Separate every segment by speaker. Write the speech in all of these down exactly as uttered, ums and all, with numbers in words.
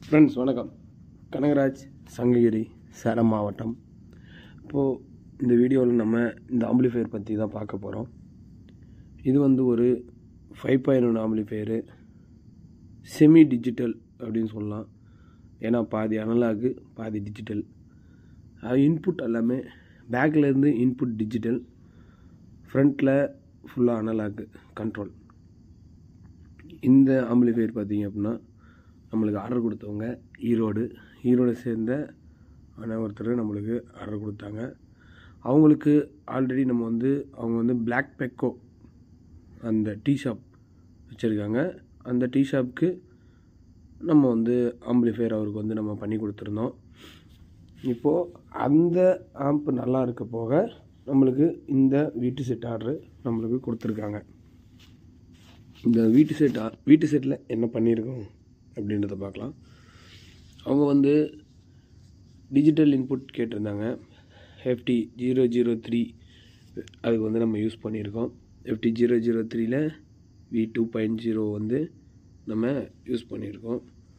Speaker 1: Friends வணக்கம். கனகராஜ், சங்ககிரி, சேலம் மாவட்டம். இப்போது இந்த வீடியோவில் நம்ம இந்த ஆம்பிளிஃபையர் பற்றி தான் பார்க்க போகிறோம். இது வந்து ஒரு five point one amplifier, semi digital அப்படின்னு சொல்லலாம். ஏன்னா பாதி அனலாகு பாதி டிஜிட்டல். இன்புட் எல்லாமே பேக்லேருந்து இன்புட் டிஜிட்டல், ஃப்ரண்ட்டில் ஃபுல்லாக அனலாகு கண்ட்ரோல். இந்த ஆம்பிளிஃபையர் பார்த்திங்க அப்படின்னா நம்மளுக்கு ஆர்டர் கொடுத்தவங்க ஈரோடு ஈரோடு சேர்ந்த ஆனால் ஒருத்தர் நம்மளுக்கு ஆர்டர் கொடுத்தாங்க. அவங்களுக்கு ஆல்ரெடி நம்ம வந்து அவங்க வந்து பிளாக் பெக்கோ அந்த டீ ஷாப் வச்சுருக்காங்க. அந்த டீ ஷாப்புக்கு நம்ம வந்து ஆம்பிளிஃபையர் அவருக்கு வந்து நம்ம பண்ணி கொடுத்துருந்தோம். இப்போது அந்த ஆம்ப் நல்லா இருக்க போக நம்மளுக்கு இந்த வீட்டு செட் ஆர்டரு நம்மளுக்கு கொடுத்துருக்காங்க. இந்த வீட்டு செட் வீட்டு செட்டில் என்ன பண்ணியிருக்கோம் அப்படின்றத பார்க்கலாம். அவங்க வந்து டிஜிட்டல் இன்புட் கேட்டிருந்தாங்க. எஃப்டி ஜீரோ ஜீரோ த்ரீ அதுக்கு வந்து நம்ம யூஸ் பண்ணியிருக்கோம். எஃப்டி ஜீரோ ஜீரோ த்ரீயில் வி டூ பாயிண்ட் ஜீரோ வந்து நம்ம யூஸ் பண்ணியிருக்கோம்.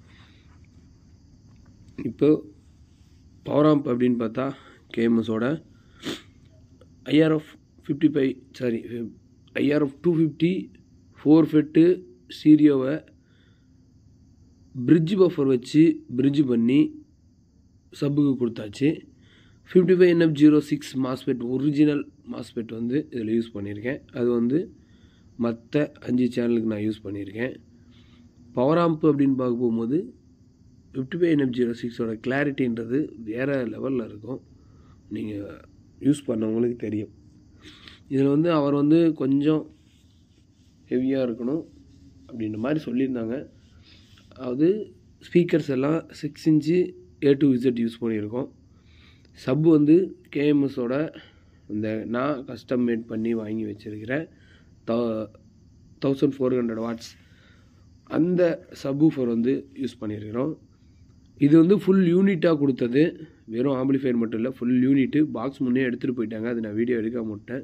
Speaker 1: இப்போ பவர் ஆம்ப் அப்படின்னு பார்த்தா கேஎம்எஸோட IRF fifty five sorry IRF two fifty four FET ஸ்டீரியோவை பிரிட்ஜ் பஃபர் வச்சு பிரிட்ஜ் பண்ணி சப்புக்கு கொடுத்தாச்சு. Fifty five NF zero six MOSFET original MOSFET வந்து இதில் யூஸ் பண்ணியிருக்கேன். அது வந்து மற்ற அஞ்சு சேனலுக்கு நான் யூஸ் பண்ணியிருக்கேன். பவர் ஆம்ப் அப்படின்னு பார்க்க போகும்போது ஃபிஃப்டி ஃபைவ் என்எஃப் ஜீரோ சிக்ஸோட கிளாரிட்டின்றது வேறு லெவலில் இருக்கும். நீங்கள் யூஸ் பண்ணவங்களுக்கு தெரியும். இதில் வந்து அவர் வந்து கொஞ்சம் ஹெவியாக இருக்கணும் அப்படின்ற மாதிரி சொல்லியிருந்தாங்க. அதாவது ஸ்பீக்கர்ஸ் எல்லாம் six inch A to Z use பண்ணியிருக்கோம். சப் வந்து கேஎம்எஸோட இந்த நான் கஸ்டம் மேட் பண்ணி வாங்கி வச்சுருக்கிறேன் thou thousand four hundred watts அந்த சப்வூஃபர் வந்து யூஸ் பண்ணியிருக்கிறோம். இது வந்து ஃபுல் யூனிட்டாக கொடுத்தது, வெறும் ஆம்பிளிஃபையர் மட்டும் இல்லை, ஃபுல் யூனிட்டு. பாக்ஸ் முன்னே எடுத்துகிட்டு போயிட்டாங்க, அது நான் வீடியோ எடுக்க மாட்டேன்.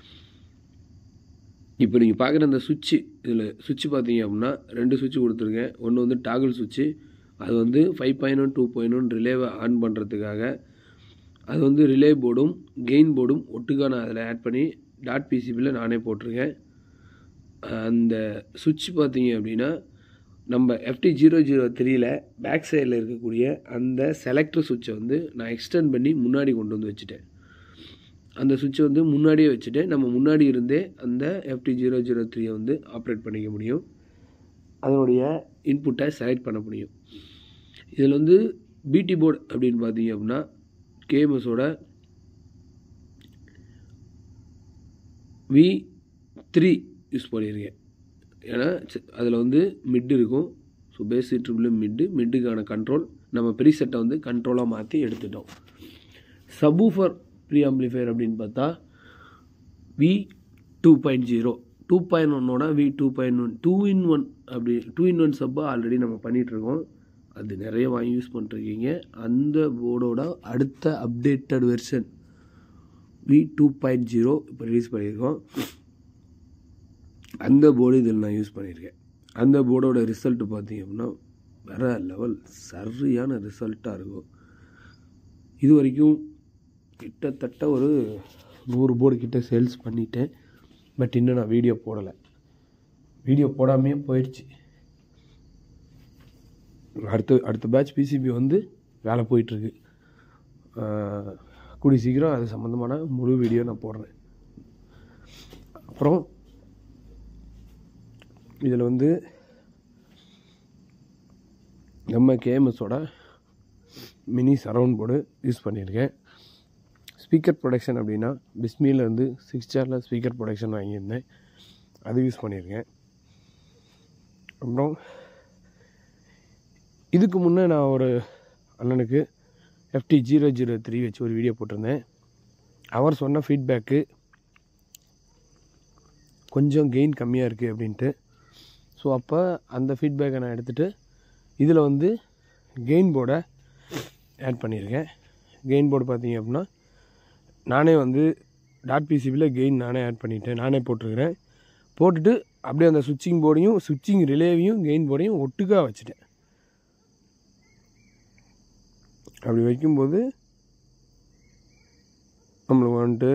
Speaker 1: இப்போ நீங்கள் பார்க்குற அந்த சுவிட்சு, இதில் சுவிட்சு பார்த்தீங்க அப்படின்னா ரெண்டு சுவிட்சு கொடுத்துருக்கேன். ஒன்று வந்து டாகிள் சுவிட்சு, அது வந்து five point one two point one ரிலேவை ஆன் பண்ணுறதுக்காக. அது வந்து ரிலே போர்டும் கெயின் போர்டும் ஒட்டுக்காக நான் அதில் ஆட் பண்ணி டாட் பிசிபியில் நானே போட்டிருக்கேன். அந்த சுவிட்ச் பார்த்தீங்க அப்படின்னா நம்ம எஃப்டி ஜீரோ ஜீரோ த்ரீயில் பேக் சைடில் இருக்கக்கூடிய அந்த செலக்டர் சுவிட்சை வந்து நான் எக்ஸ்டெண்ட் பண்ணி முன்னாடி கொண்டு வந்து வச்சுட்டேன். அந்த சுவிட்சை வந்து முன்னாடியே வச்சுட்டு நம்ம முன்னாடி இருந்தே அந்த எஃப்டி ஜீரோ ஜீரோ த்ரீயை வந்து ஆப்ரேட் பண்ணிக்க முடியும். அதனுடைய இன்புட்டை செலக்ட் பண்ண முடியும். இதில் வந்து பிடி போர்டு அப்படின்னு பார்த்தீங்க அப்படின்னா கேஎம்எஸோட வி த்ரீ யூஸ் பண்ணியிருக்கேன். ஏன்னா அதில் வந்து மிட் இருக்கும். ஸோ பேசிக் ட்ரிபிள் மிட்டு மிட்டுக்கான கண்ட்ரோல் நம்ம ப்ரீசெட்டை வந்து கண்ட்ரோலாக மாற்றி எடுத்துட்டோம். சப்வூஃபர் ப்ரீ ஆம்பிளிஃபையர் அப்படின்னு பார்த்தா V two point zero two point ஒன்னோட V two point one two in one அப்படி டூ இன் ஒன் சப்பாக ஆல்ரெடி நம்ம பண்ணிகிட்ருக்கோம். அது நிறைய வாங்கி யூஸ் பண்ணிட்டுருக்கீங்க. அந்த போர்டோட அடுத்த updated version V two point zero இப்போ ரிலீஸ் பண்ணியிருக்கோம். அந்த போர்டு இதில் நான் யூஸ் பண்ணியிருக்கேன். அந்த போர்டோட ரிசல்ட்டு பார்த்தீங்க அப்படின்னா வேறு லெவல், சரியான ரிசல்ட்டாக இருக்கும். இது வரைக்கும் கிட்டத்தட்ட ஒரு நூறு போர்டு கிட்ட சேல்ஸ் பண்ணிட்டேன். பட் இன்னும் நான் வீடியோ போடலை. வீடியோ போடாமையே போயிடுச்சு. அடுத்த அடுத்த பேட்ச் பிசிபி வந்து வேலை போயிட்டுருக்கு. கூடி சீக்கிரம் அது சம்மந்தமான முழு வீடியோ நான் போடுறேன். அப்புறம் இதில் வந்து நம்ம கேஎம்எஸோட மினி சரவுண்ட் போர்டு யூஸ் பண்ணியிருக்கேன். ஸ்பீக்கர் ப்ரொடக்ஷன் அப்படின்னா பிஸ்மியிலேருந்து சிக்ஸ் சேரில் ஸ்பீக்கர் ப்ரொடக்ஷன் வாங்கியிருந்தேன், அது யூஸ் பண்ணியிருக்கேன். அப்புறம் இதுக்கு முன்னே நான் ஒரு அண்ணனுக்கு எஃப்டி ஜீரோ ஜீரோ த்ரீ வச்சு ஒரு வீடியோ போட்டிருந்தேன். அவர் சொன்ன ஃபீட்பேக்கு கொஞ்சம் கெயின் கம்மியாக இருக்குது அப்படின்ட்டு. ஸோ அப்போ அந்த ஃபீட்பேக்கை நான் எடுத்துகிட்டு இதில் வந்து கெயின் போர்டை ஆட் பண்ணியிருக்கேன். கெயின் போர்டு பார்த்தீங்க அப்படின்னா நானே வந்து டாட் பிசிபியில் கெயின் நானே ஆட் பண்ணிவிட்டேன், நானே போட்டிருக்கிறேன். போட்டுட்டு அப்படியே அந்த சுவிட்சிங் போர்டையும் சுவிட்சிங் ரிலேவையும் கெயின் போர்டையும் ஒட்டுக்காக வச்சுட்டேன். அப்படி வைக்கும்போது நம்மளுக்கு வந்துட்டு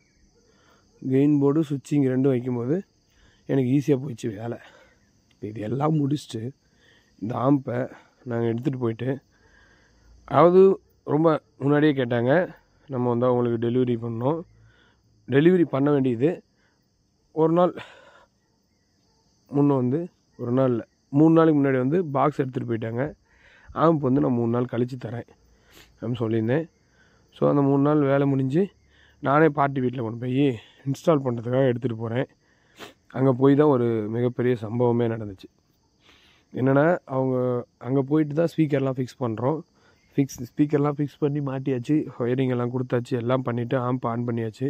Speaker 1: கெயின் போர்டு சுவிட்சிங் ரெண்டும் வைக்கும்போது எனக்கு ஈஸியாக போயிடுச்சு வேலை. இது எல்லாம் முடிச்சுட்டு இந்த ஆம்பை நாங்கள் எடுத்துகிட்டு போயிட்டு, அதாவது ரொம்ப முன்னாடியே கேட்டாங்க, நம்ம வந்து அவங்களுக்கு டெலிவரி பண்ணோம். டெலிவரி பண்ண வேண்டியது ஒரு நாள் முன்னே வந்து ஒரு நாள் மூணு நாளைக்கு முன்னாடி வந்து பாக்ஸ் எடுத்துகிட்டு போயிட்டாங்க. ஆம்ப் வந்து நான் மூணு நாள் கழித்து தரேன் அப்படின்னு சொல்லியிருந்தேன். ஸோ அந்த மூணு நாள் வேலை முடிஞ்சு நானே பார்ட்டி வீட்டில் கொண்டு போய் இன்ஸ்டால் பண்ணுறதுக்காக எடுத்துகிட்டு போகிறேன். அங்கே போய் தான் ஒரு மிகப்பெரிய சம்பவமே நடந்துச்சு. என்னென்னா, அவங்க அங்கே போயிட்டு தான் ஸ்பீக்கர்லாம் ஃபிக்ஸ் பண்ணுறோம். ஃபிக்ஸ் ஸ்பீக்கர்லாம் ஃபிக்ஸ் பண்ணி மாட்டியாச்சு, ஒயரிங் எல்லாம் கொடுத்தாச்சு, எல்லாம் பண்ணிவிட்டு ஆம்ப் ஆன் பண்ணியாச்சு.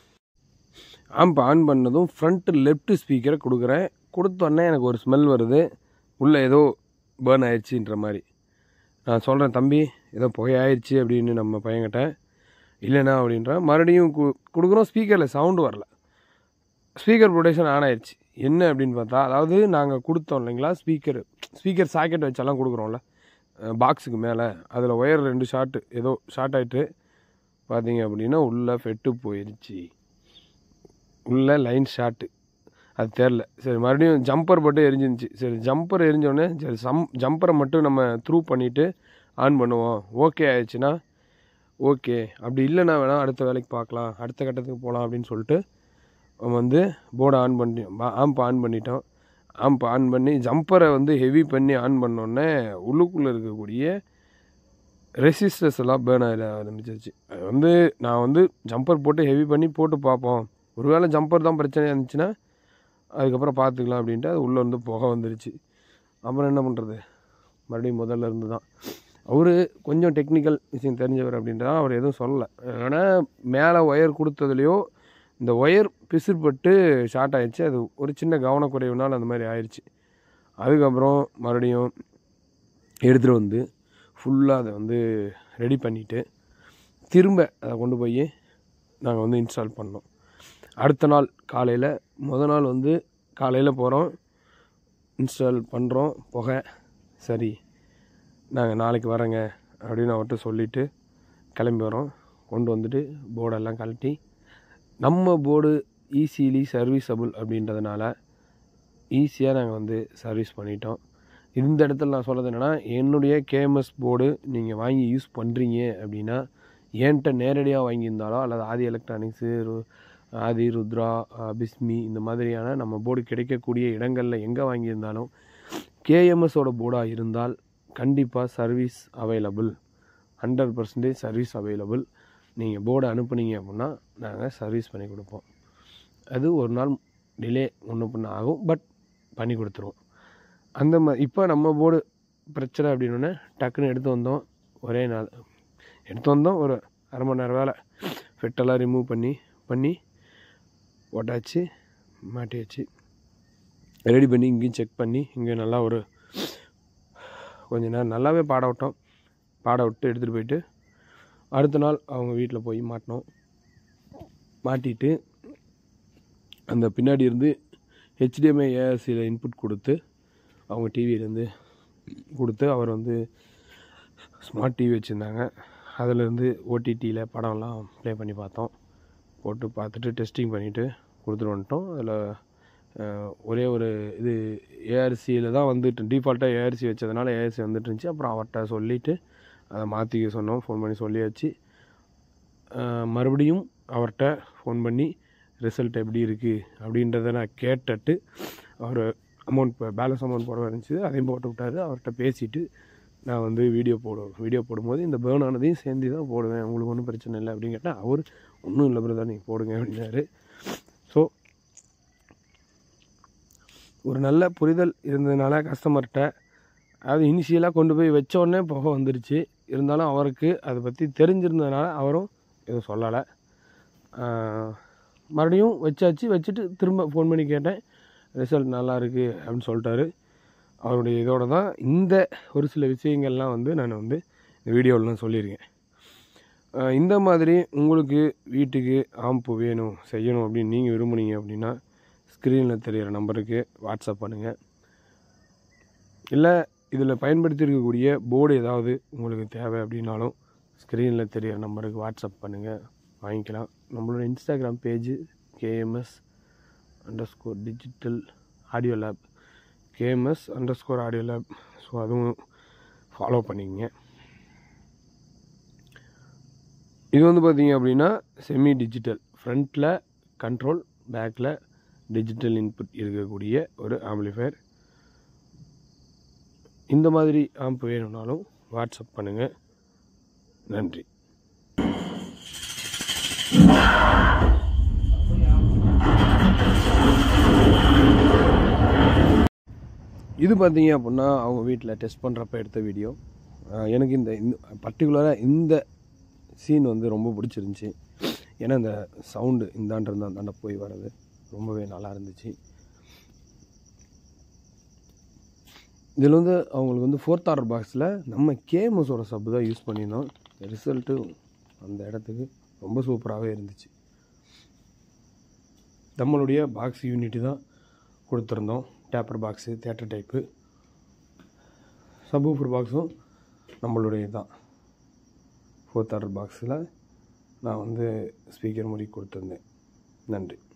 Speaker 1: ஆம்ப் ஆன் பண்ணதும் ஃப்ரண்ட்டு லெஃப்ட்டு ஸ்பீக்கரை கொடுக்குறேன். கொடுத்தோடனே எனக்கு ஒரு ஸ்மெல் வருது, உள்ளே ஏதோ பேர்ன் ஆயிடுச்சுன்ற மாதிரி. நான் சொல்கிறேன், தம்பி ஏதோ புகையாயிடுச்சு அப்படின்னு நம்ம பையன்கிட்ட. இல்லைண்ணா அப்படின்றேன். மறுபடியும் கு கொடுக்குறோம் ஸ்பீக்கரில் சவுண்டு வரல. ஸ்பீக்கர் ப்ரொடக்ஷன் ஆன் ஆயிடுச்சு. என்ன அப்படின்னு பார்த்தா, அதாவது நாங்கள் கொடுத்தோம் இல்லைங்களா ஸ்பீக்கர் ஸ்பீக்கர் சாக்கெட் வச்செல்லாம் கொடுக்குறோம்ல பாக்ஸுக்கு மேலே, அதில் ஒயர் ரெண்டு ஷார்ட்டு ஏதோ ஷார்ட் ஆகிட்டு பார்த்தீங்க அப்படின்னா உள்ளே ஃபெட்டு போயிடுச்சு. உள்ளே லைன் ஷார்ட்டு, அது தெரில. சரி, மறுபடியும் ஜம்பர் மட்டும் எரிஞ்சிருந்துச்சு. சரி, ஜம்பர் எரிஞ்சோடனே சரி சம் ஜம்பரை மட்டும் நம்ம த்ரூ பண்ணிவிட்டு ஆன் பண்ணுவோம். ஓகே ஆயிடுச்சுன்னா ஓகே, அப்படி இல்லைன்னா வேணால் அடுத்த வேலைக்கு பார்க்கலாம், அடுத்த கட்டத்துக்கு போகலாம் அப்படின்னு சொல்லிட்டு வந்து போர்டை ஆன் பண்ணி ஆம்ப் ஆன் பண்ணிட்டோம். ஆம்ப் ஆன் பண்ணி ஜம்பரை வந்து ஹெவி பண்ணி ஆன் பண்ணோடனே உள்ளுக்குள்ளே இருக்கக்கூடிய ரெசிஸ்டர்ஸ் எல்லாம் பேர்ன் ஆக ஆரம்பிச்சிருச்சு. அது வந்து நான் வந்து ஜம்பர் போட்டு ஹெவி பண்ணி போட்டு பார்ப்போம், ஒருவேளை ஜம்பர் தான் பிரச்சனையாக இருந்துச்சுன்னா அதுக்கப்புறம் பார்த்துக்கலாம் அப்படின்ட்டு அது உள்ளே வந்து புகை வந்துருச்சு. அப்புறம் என்ன பண்ணுறது, மறுபடியும் முதல்ல இருந்து தான். அவர் கொஞ்சம் டெக்னிக்கல் விஷயம் தெரிஞ்சவர் அப்படின்றத அவர் எதுவும் சொல்லலை. ஆனால் மேலே ஒயர் கொடுத்ததுலையோ இந்த ஒயர் பிசுறுபட்டு ஷார்ட் ஆகிடுச்சு. அது ஒரு சின்ன கவனக்குறைவுனால் அந்த மாதிரி ஆயிடுச்சு. அதுக்கப்புறம் மறுபடியும் எடுத்துகிட்டு வந்து ஃபுல்லாக அதை வந்து ரெடி பண்ணிவிட்டு திரும்ப அதை கொண்டு போய் நாங்கள் வந்து இன்ஸ்டால் பண்ணோம். அடுத்த நாள் காலையில் மொதல் நாள் வந்து காலையில் போகிறோம், இன்ஸ்டால் பண்ணுறோம். புகை சரி, நாங்கள் நாளைக்கு வரேங்க அப்படின்னு அவர்கிட்ட சொல்லிவிட்டு கிளம்பி வரோம். கொண்டு வந்துட்டு போர்டெல்லாம் கழட்டி, நம்ம போர்டு ஈஸிலி சர்வீஸபிள் அப்படின்றதுனால ஈஸியாக நாங்கள் வந்து சர்வீஸ் பண்ணிட்டோம். இந்த இடத்துல நான் சொல்கிறது என்னென்னா, என்னுடைய கேஎம்எஸ் போர்டு நீங்கள் வாங்கி யூஸ் பண்ணுறீங்க அப்படின்னா என்கிட்ட நேரடியாக வாங்கியிருந்தாலோ அல்லது ஆதி எலக்ட்ரானிக்ஸு, ஆதி, ருத்ரா, பிஸ்மி இந்த மாதிரியான நம்ம போர்டு கிடைக்கக்கூடிய இடங்களில் எங்கே வாங்கியிருந்தாலும் கேஎம்எஸோட போர்டாக இருந்தால் கண்டிப்பாக service available, hundred percentage service available. நீங்கள் போர்டை அனுப்புனீங்க அப்படின்னா நாங்கள் சர்வீஸ் பண்ணி கொடுப்போம். அது ஒரு நாள் டிலே ஒன்று பண்ண ஆகும், பட் பண்ணி கொடுத்துருவோம். அந்த மாதிரி இப்போ நம்ம போர்டு பிரச்சனை அப்படின்னோடனே டக்குன்னு எடுத்து வந்தோம். ஒரே நாள் எடுத்து வந்தோம், ஒரு அரை மணி நேரம் வேலை, ஃபெட்டெல்லாம் ரிமூவ் பண்ணி பண்ணி போட்டாச்சு, மாட்டியாச்சு, ரெடி பண்ணி இங்கேயும் செக் பண்ணி இங்கேயும் நல்லா ஒரு கொஞ்ச நேரம் நல்லாவே பாட விட்டோம். பாட விட்டு எடுத்துகிட்டு போயிட்டு அடுத்த நாள் அவங்க வீட்டில் போய் மாட்டினோம். மாட்டிட்டு அந்த பின்னாடி இருந்து ஹெச்டிஎம்ஐ ஏஆர்சியில் இன்புட் கொடுத்து அவங்க டிவியிலேருந்து கொடுத்து, அவர் வந்து ஸ்மார்ட் டிவி வச்சுருந்தாங்க, அதிலேருந்து ஓடிடியில் படம்லாம் ப்ளே பண்ணி பார்த்தோம். போட்டு பார்த்துட்டு டெஸ்டிங் பண்ணிவிட்டு கொடுத்துட்டு வந்துட்டோம். அதில் ஒரே ஒரு இது ஏஆர்சியில் தான் வந்துட்டு, டிஃபால்ட்டாக ஏஆர்சி வச்சதுனால ஏஆர்சி வந்துட்டு இருந்துச்சு. அப்புறம் அவர்கிட்ட சொல்லிவிட்டு அதை மாற்றிக்க சொன்னோம், ஃபோன் பண்ணி சொல்லியாச்சு. மறுபடியும் அவர்கிட்ட ஃபோன் பண்ணி ரிசல்ட் எப்படி இருக்குது அப்படின்றத நான் கேட்டுட்டு, அவர் அமௌண்ட் இப்போ பேலன்ஸ் அமௌண்ட் போட இருந்துச்சு, அதையும் போட்டு விட்டார். அவர்கிட்ட பேசிவிட்டு நான் வந்து வீடியோ போடுவேன், வீடியோ போடும்போது இந்த பேர்ன் ஆனதையும் சேர்ந்து தான் போடுவேன், உங்களுக்கு ஒன்றும் பிரச்சனை இல்லை அப்படின்னு கேட்டால் அவர் ஒன்றும் இல்லை பிரதர் நீங்கள் போடுங்க அப்படின்னாரு. ஸோ ஒரு நல்ல புரிதல் இருந்ததுனால கஸ்டமர்கிட்ட, அதாவது இனிஷியலாக கொண்டு போய் வச்சோடனே புகை வந்துருச்சு, இருந்தாலும் அவருக்கு அதை பற்றி தெரிஞ்சிருந்ததுனால அவரும் எதுவும் சொல்லலை. மறுபடியும் வச்சாச்சு, வச்சுட்டு திரும்ப ஃபோன் பண்ணி கேட்டேன், ரிசல்ட் நல்லா இருக்குது அப்படின்னு சொல்லிட்டாரு. அவருடைய இதோட தான் இந்த ஒரு சில விஷயங்கள்லாம் வந்து நான் வந்து இந்த வீடியோவிலாம் சொல்லியிருக்கேன். இந்த மாதிரி உங்களுக்கு வீட்டுக்கு ஆம்பு வேணும் செய்யணும் அப்படின்னு நீங்கள் விரும்புனீங்க அப்படின்னா ஸ்க்ரீனில் தெரிகிற நம்பருக்கு வாட்ஸ்அப் பண்ணுங்கள். இல்லை இதில் பயன்படுத்தியிருக்கக்கூடிய போர்டு ஏதாவது உங்களுக்கு தேவை அப்படின்னாலும் ஸ்க்ரீனில் தெரிகிற நம்பருக்கு வாட்ஸ்அப் பண்ணுங்கள், வாங்கிக்கலாம். நம்மளோட Instagram page KMS under score digital audio lab, KMS under score audio lab. So அதுவும் ஃபாலோ பண்ணிக்கங்க. இது வந்து பார்த்திங்க அப்படின்னா செமி டிஜிட்டல், ஃப்ரண்ட்டில் கண்ட்ரோல், பேக்கில் டிஜிட்டல் இன்புட் இருக்கக்கூடிய ஒரு ஆம்பிளிஃபையர். இந்த மாதிரி ஆம்ப் வேணும்னாலும் வாட்ஸ்அப் பண்ணுங்கள். நன்றி. இது பார்த்தீங்க அப்படின்னா அவங்க வீட்டில் டெஸ்ட் பண்ணுறப்ப எடுத்த வீடியோ. எனக்கு இந்த பர்டிகுலராக இந்த சீன் வந்து ரொம்ப பிடிச்சிருந்துச்சி. ஏன்னா இந்த சவுண்டு இந்தாண்டிருந்தா அந்தாண்ட போய் வர்றது ரொம்பவே நல்லா இருந்துச்சு. இதில் வந்து அவங்களுக்கு வந்து ஃபோர்த் ஆர்டர் பாக்ஸில் நம்ம கேஎம்எஸோட சப்பு தான் யூஸ் பண்ணியிருந்தோம். ரிசல்ட்டு அந்த இடத்துக்கு ரொம்ப சூப்பராகவே இருந்துச்சு. நம்மளுடைய பாக்ஸ் யூனிட்டு தான் கொடுத்துருந்தோம், taper box, theatre type. Subwoofer பாக்ஸும் நம்மளுடைய தான். ஃபோர்த் ஆர்டர் பாக்ஸில் நான் வந்து ஸ்பீக்கர் முடி கொடுத்துருந்தேன். நன்றி.